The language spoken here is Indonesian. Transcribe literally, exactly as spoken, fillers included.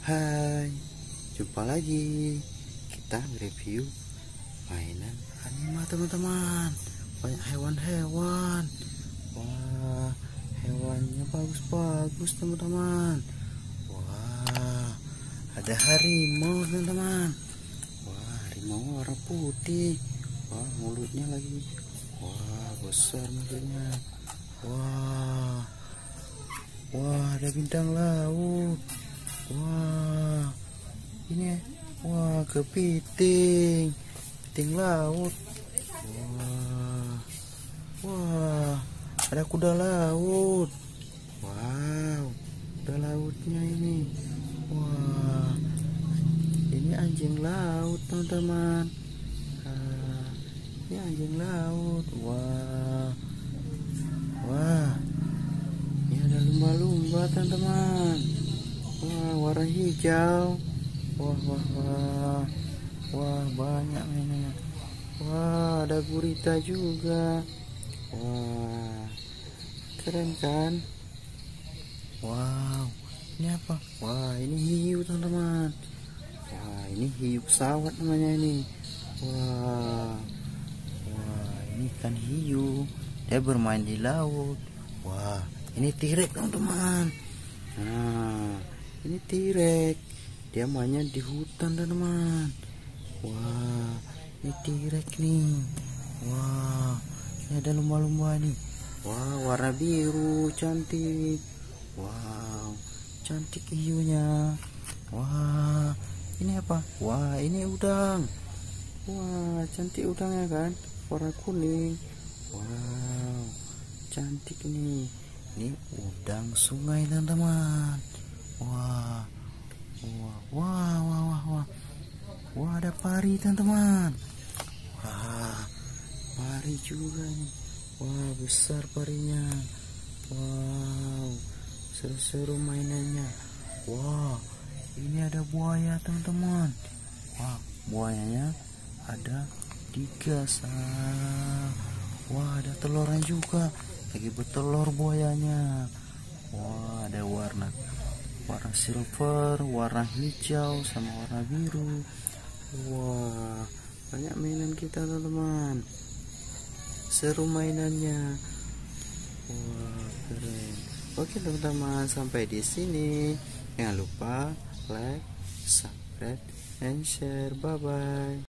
Hai, jumpa lagi. Kita review mainan anima teman-teman. Banyak hewan-hewan. Wah, hewannya bagus-bagus teman-teman. Wah, ada harimau teman-teman. Wah, harimau warna putih. Wah, mulutnya lagi. Wah, besar mulutnya. Wah, wah, ada bintang laut. Wah, ini ya. Wah, kepiting, kepiting laut. Wah, wah, ada kuda laut. Wow, kuda lautnya ini. Wah, ini anjing laut teman-teman. Ah, ini anjing laut. Wah, wah, ini ada lumba-lumba teman-teman. Wah, warna hijau. Wah, wah, wah, wah, banyak mainannya. Wah, ada gurita juga. Wah, keren kan? Wow, ini apa? Wah, ini hiu teman-teman. Wah, ini hiu pesawat namanya ini. Wah, wah, ini ikan hiu. Dia bermain di laut. Wah, ini tirek teman-teman. Nah, ini tirek, dia mainnya di hutan teman-teman. Wah, ini tirek nih. Wah, ini ada lumba-lumba nih. Wah, warna biru, cantik. Wow, cantik hiunya. Wah, ini apa? Wah, ini udang. Wah, cantik udangnya kan, warna kuning. Wow, cantik nih. Ini udang sungai teman-teman. Wah, wah, wah, wah, wah, wah, wah, ada pari teman-teman. Wah, pari juga nih. Wah, besar parinya. Wow, seru-seru mainannya. Wah, ini ada buaya teman-teman. Wah, buayanya ada tiga sah. Wah, ada telurnya juga. Lagi bertelur buayanya. Wah, ada warna warna silver, warna hijau, sama warna biru. Wah, banyak mainan kita teman-teman. Seru mainannya. Wah, keren. Oke teman-teman, sampai di sini. Jangan lupa like, subscribe, and share. Bye bye.